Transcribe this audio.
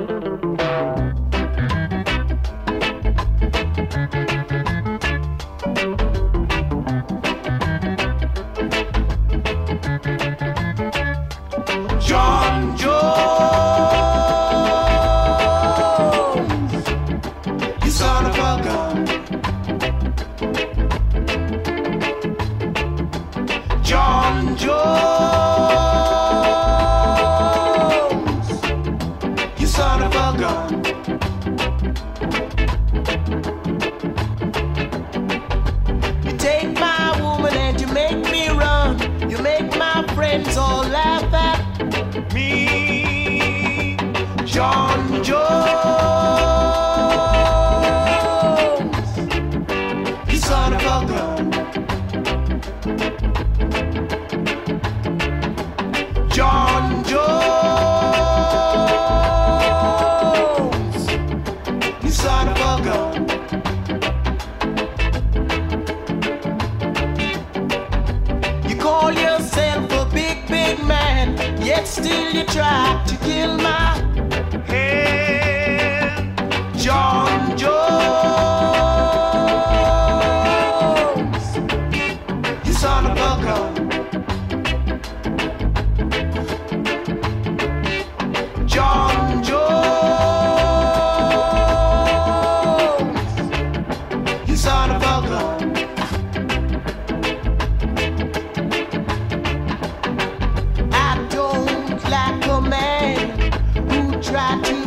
John Jones, you son of a gun. John Jones, you son of a gun. You take my woman and you make me run. You make my friends all laugh at me. John Jones, you son of a gun. John Jones, you son of a gun. You call yourself a big, big man, yet still you try to kill my head. John Jones, you son of a gun. John Jones, you son of a gun. I don't like a man who tried to